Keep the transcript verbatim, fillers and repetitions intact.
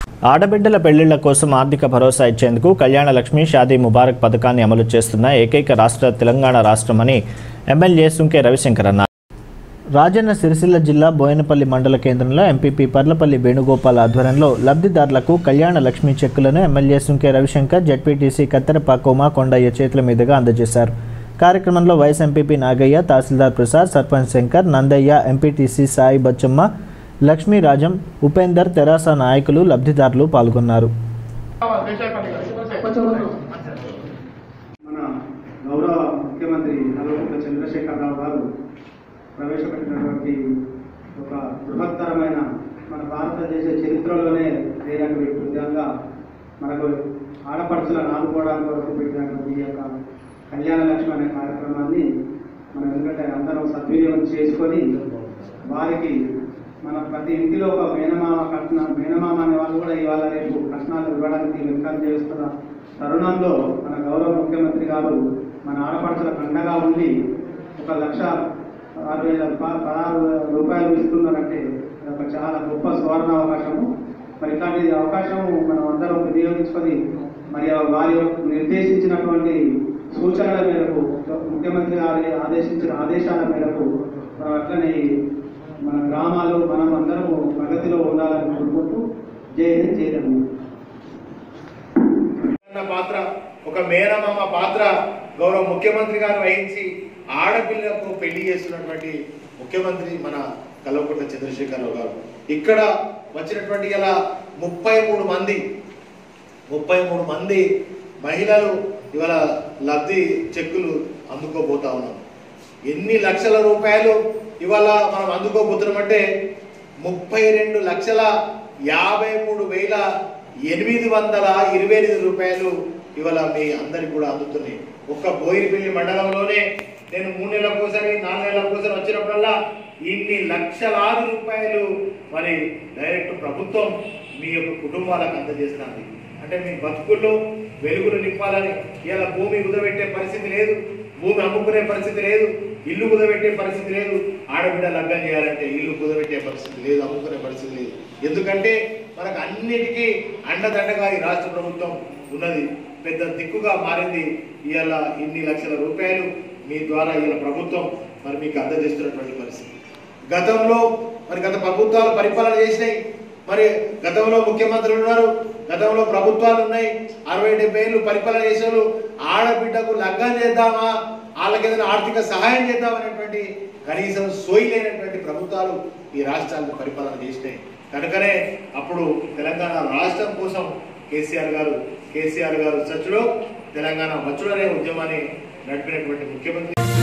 ఆడబిడ్డల పెళ్లిళ్ల కోసం ఆర్థిక భరోసా ఇచ్చేందుకు కళ్యాణ లక్ష్మి షాదీ ముబారక్ పథకాన్ని అమలు చేస్తున్న ఏకైక రాష్ట్ర తెలంగాణ రాష్ట్రమని ఎమ్మెల్యే సుంకే రవిశంకర్ అన్నారు. రాజన్న సిరిసిల్ల జిల్లా బోయనపల్లి మండల కేంద్రంలో ఎంపీపీ పర్లపల్లి వేణుగోపాల్ ఆధ్వర్యంలో లబ్ధిదారులకు కళ్యాణ లక్ష్మి చెక్కులను ఎమ్మెల్యే సుంకే రవిశంకర్, జెడ్పీటీసీ కత్తెరపాక ఉమా కొండయ్య చేతుల మీదుగా అందజేశారు. కార్యక్రమంలో vice MPP Nagaiah, tahsildar Prasad, sarpanch Shankar, Nandaiah, MPTC Sai Bachamma, Lakshmirajam, Upender, TRS నాయకులు, లబ్ధిదారులు పాల్గొన్నారు. మన గౌరవ ముఖ్యమంత్రి కల్వకుంట్ల చంద్రశేఖరరావు గారు ప్రవేశపెట్టినటువంటి ఒక బృహత్తరమైన మన భారతదేశ చరిత్రలోనే లేనటువంటి విధంగా మనకు ఆడపడుచులను ఆదుకోవడానికి వరకు పెట్టినటువంటి ఈ యొక్క కళ్యాణ లక్ష్మి అనే కార్యక్రమాన్ని మనం ఎందుకంటే అందరం సద్వినియోగం చేసుకొని వారికి మన ప్రతి ఇంటిలో ఒక మేనమామ కట్న మేనమామ అనే వాళ్ళు కూడా ఇవాళ రేపు కట్నాలు ఇవ్వడానికి వెనుకలు చేస్తున్న తరుణంలో మన గౌరవ ముఖ్యమంత్రి గారు మన ఆడపడుచుల కండగా ఉండి ఒక లక్ష ఆరు వేల పదహారు రూపాయలు ఇస్తున్నారంటే ఒక చాలా గొప్ప సువర్ణ అవకాశము. మరి ఇట్లాంటి అవకాశం మనం అందరం వినియోగించుకొని మరి వారి నిర్దేశించినటువంటి సూచనల మేరకు ముఖ్యమంత్రి గారి ఆదేశించిన ఆదేశాల మేరకు అట్లనే మన గ్రామాలు మనం అందరము ప్రగతిలో ఉండాలని కోరుకుంటూ జై హింద్ జై తెలంగాణ. పాత్ర ఒక మేనమామ పాత్ర గౌరవ ముఖ్యమంత్రి గారు వహించి ఆడపిల్లకు పెళ్లి చేస్తున్నటువంటి ముఖ్యమంత్రి మన కల్వకుంట్ల చంద్రశేఖరరావు గారు. ఇక్కడ వచ్చినటువంటి ఇలా ముప్పై మూడు మంది ముప్పై మూడు మంది మహిళలు ఇవాళ లబ్ధి చెక్కులు అందుకోబోతా ఉన్నాం. ఎన్ని లక్షల రూపాయలు ఇవాళ మనం అందుకోబోతున్నామంటే ముప్పై రెండు లక్షల యాభై మూడు వేల ఎనిమిది వందల ఇరవై ఎనిమిది రూపాయలు ఇవాళ మీ అందరికి కూడా అందుతున్నాయి. ఒక్క బోయినపల్లి మండలంలోనే నేను మూడు నెలలకు ఒకసారి నాలుగు నెలలకు ఒకసారి వచ్చినప్పుడల్లా ఇన్ని లక్షలాది రూపాయలు మరి డైరెక్ట్ ప్రభుత్వం మీ యొక్క కుటుంబాలకు అందజేస్తుంది. అంటే మీ బతుకుల్లో వెలుగులు నింపాలని ఇలా భూమి కుదబెట్టే పరిస్థితి లేదు, భూమి అమ్ముకునే పరిస్థితి లేదు, ఇల్లు కుదబెట్టే పరిస్థితి లేదు. ఆడబిడ్డ లగ్గం చేయాలంటే ఇల్లు కుదబెట్టే పరిస్థితి లేదు, అమ్ముకునే పరిస్థితి లేదు. ఎందుకంటే మనకు అన్నిటికీ అండదండగా ఈ రాష్ట్ర ప్రభుత్వం ఉన్నది, పెద్ద దిక్కుగా మారింది. ఇవాళ ఇన్ని లక్షల రూపాయలు మీ ద్వారా ఇవాళ ప్రభుత్వం మరి మీకు అందజేస్తున్నటువంటి పరిస్థితి. గతంలో మరి గత ప్రభుత్వాలు పరిపాలన చేసినాయి, మరి గతంలో ముఖ్యమంత్రులు ఉన్నారు, గతంలో ప్రభుత్వాలు ఉన్నాయి, అరవై డెబ్బై ఏళ్ళు పరిపాలన చేసేవాళ్ళు ఆడబిడ్డకు లగ్గం చేద్దామా, వాళ్ళకి ఏదైనా ఆర్థిక సహాయం చేద్దామనేటువంటి కనీసం సోయి లేనటువంటి ప్రభుత్వాలు ఈ రాష్ట్రాలను పరిపాలన చేసినాయి. కనుకనే అప్పుడు తెలంగాణ రాష్ట్రం కోసం కేసీఆర్ గారు కేసీఆర్ గారు సచ్చులో తెలంగాణ వచ్చుడనే ఉద్యమాన్ని నడిపినటువంటి ముఖ్యమంత్రి